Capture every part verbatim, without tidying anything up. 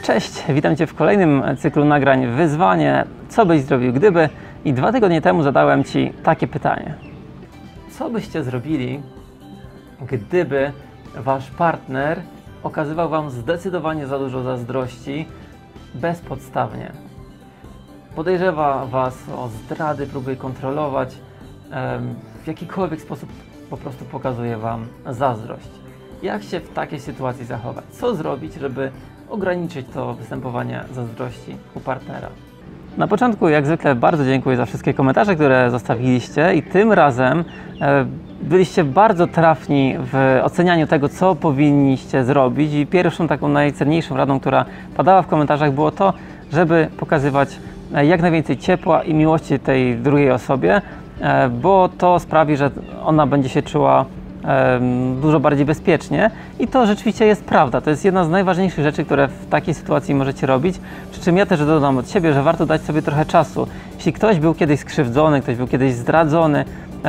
Cześć, witam Cię w kolejnym cyklu nagrań Wyzwanie, co byś zrobił gdyby? I dwa tygodnie temu zadałem Ci takie pytanie. Co byście zrobili, gdyby Wasz partner okazywał Wam zdecydowanie za dużo zazdrości bezpodstawnie? Podejrzewa Was o zdrady, próbuje kontrolować, w jakikolwiek sposób po prostu pokazuje Wam zazdrość. Jak się w takiej sytuacji zachować? Co zrobić, żeby ograniczyć to występowanie zazdrości u partnera? Na początku, jak zwykle, bardzo dziękuję za wszystkie komentarze, które zostawiliście i tym razem e, byliście bardzo trafni w ocenianiu tego, co powinniście zrobić i pierwszą taką najcenniejszą radą, która padała w komentarzach, było to, żeby pokazywać jak najwięcej ciepła i miłości tej drugiej osobie, e, bo to sprawi, że ona będzie się czuła dużo bardziej bezpiecznie i to rzeczywiście jest prawda. To jest jedna z najważniejszych rzeczy, które w takiej sytuacji możecie robić. Przy czym ja też dodam od siebie, że warto dać sobie trochę czasu. Jeśli ktoś był kiedyś skrzywdzony, ktoś był kiedyś zdradzony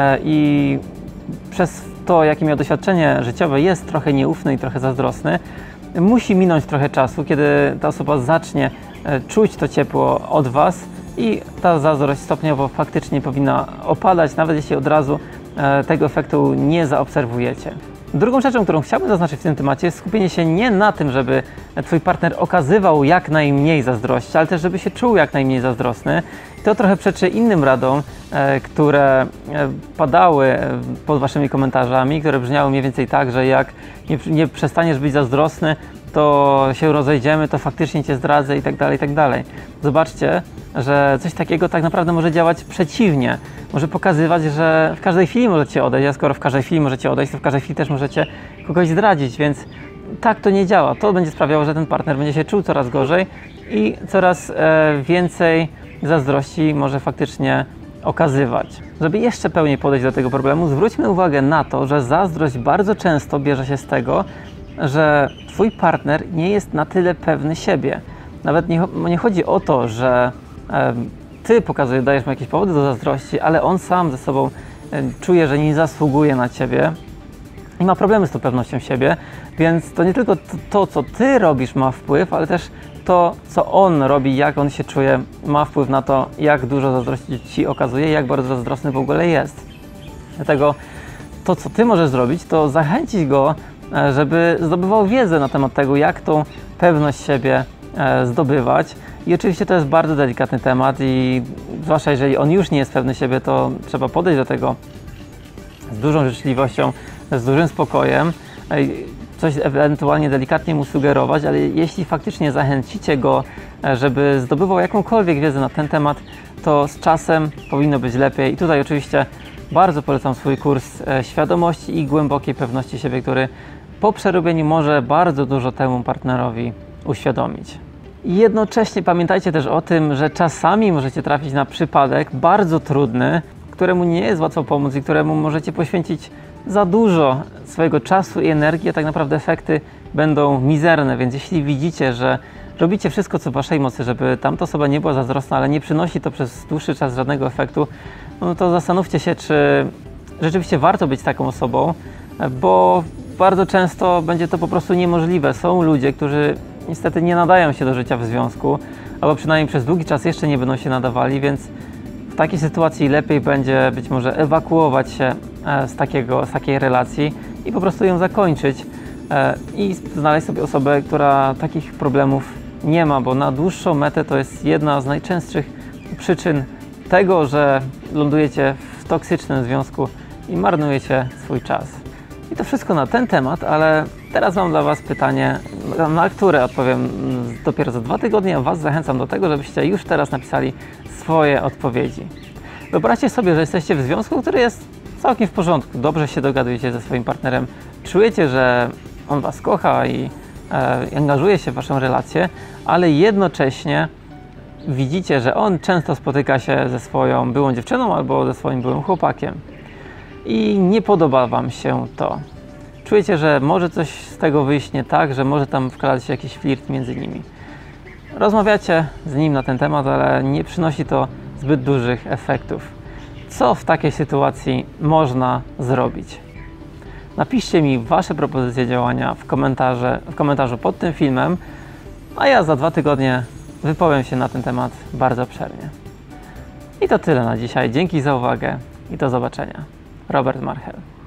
i przez to, jakie miał doświadczenie życiowe, jest trochę nieufny i trochę zazdrosny, musi minąć trochę czasu, kiedy ta osoba zacznie czuć to ciepło od Was i ta zazdrość stopniowo faktycznie powinna opadać, nawet jeśli od razu tego efektu nie zaobserwujecie. Drugą rzeczą, którą chciałbym zaznaczyć w tym temacie, jest skupienie się nie na tym, żeby Twój partner okazywał jak najmniej zazdrości, ale też żeby się czuł jak najmniej zazdrosny. To trochę przeczy innym radom, które padały pod Waszymi komentarzami, które brzmiały mniej więcej tak, że jak nie, nie przestaniesz być zazdrosny, to się rozejdziemy, to faktycznie Cię zdradzę i tak dalej, i tak dalej. Zobaczcie, że coś takiego tak naprawdę może działać przeciwnie. Może pokazywać, że w każdej chwili możecie odejść, a skoro w każdej chwili możecie odejść, to w każdej chwili też możecie kogoś zdradzić, więc tak to nie działa. To będzie sprawiało, że ten partner będzie się czuł coraz gorzej i coraz e, więcej zazdrości może faktycznie okazywać. Żeby jeszcze pełniej podejść do tego problemu, zwróćmy uwagę na to, że zazdrość bardzo często bierze się z tego, że Twój partner nie jest na tyle pewny siebie. Nawet nie, nie chodzi o to, że e, Ty pokazujesz, dajesz mu jakieś powody do zazdrości, ale on sam ze sobą e, czuje, że nie zasługuje na Ciebie i ma problemy z tą pewnością siebie, więc to nie tylko to, to, co Ty robisz, ma wpływ, ale też to, co on robi, jak on się czuje, ma wpływ na to, jak dużo zazdrości Ci okazuje, jak bardzo zazdrosny w ogóle jest. Dlatego to, co Ty możesz zrobić, to zachęcić go, żeby zdobywał wiedzę na temat tego, jak tą pewność siebie zdobywać. I oczywiście to jest bardzo delikatny temat i zwłaszcza jeżeli on już nie jest pewny siebie, to trzeba podejść do tego z dużą życzliwością, z dużym spokojem, coś ewentualnie delikatnie mu sugerować, ale jeśli faktycznie zachęcicie go, żeby zdobywał jakąkolwiek wiedzę na ten temat, to z czasem powinno być lepiej. I tutaj oczywiście bardzo polecam swój kurs świadomości i głębokiej pewności siebie, który po przerobieniu może bardzo dużo temu partnerowi uświadomić. I jednocześnie pamiętajcie też o tym, że czasami możecie trafić na przypadek bardzo trudny, któremu nie jest łatwo pomóc i któremu możecie poświęcić za dużo swojego czasu i energii, a tak naprawdę efekty będą mizerne, więc jeśli widzicie, że robicie wszystko, co w Waszej mocy, żeby tamta osoba nie była zazdrosna, ale nie przynosi to przez dłuższy czas żadnego efektu, no to zastanówcie się, czy rzeczywiście warto być taką osobą, bo bardzo często będzie to po prostu niemożliwe. Są ludzie, którzy niestety nie nadają się do życia w związku, albo przynajmniej przez długi czas jeszcze nie będą się nadawali, więc w takiej sytuacji lepiej będzie być może ewakuować się z, takiego, z takiej relacji i po prostu ją zakończyć i znaleźć sobie osobę, która takich problemów nie ma, bo na dłuższą metę to jest jedna z najczęstszych przyczyn tego, że lądujecie w toksycznym związku i marnujecie swój czas. I to wszystko na ten temat, ale teraz mam dla Was pytanie, na które odpowiem dopiero za dwa tygodnie, a Was zachęcam do tego, żebyście już teraz napisali swoje odpowiedzi. Wyobraźcie sobie, że jesteście w związku, który jest całkiem w porządku, dobrze się dogadujecie ze swoim partnerem, czujecie, że on Was kocha i e, angażuje się w Waszą relację, ale jednocześnie widzicie, że on często spotyka się ze swoją byłą dziewczyną albo ze swoim byłym chłopakiem i nie podoba Wam się to. Czujecie, że może coś z tego wyjść nie tak, że może tam wkradać się jakiś flirt między nimi. Rozmawiacie z nim na ten temat, ale nie przynosi to zbyt dużych efektów. Co w takiej sytuacji można zrobić? Napiszcie mi Wasze propozycje działania w, komentarze, w komentarzu pod tym filmem a ja za dwa tygodnie wypowiem się na ten temat bardzo obszernie. I to tyle na dzisiaj. Dzięki za uwagę i do zobaczenia. Robert Marchel.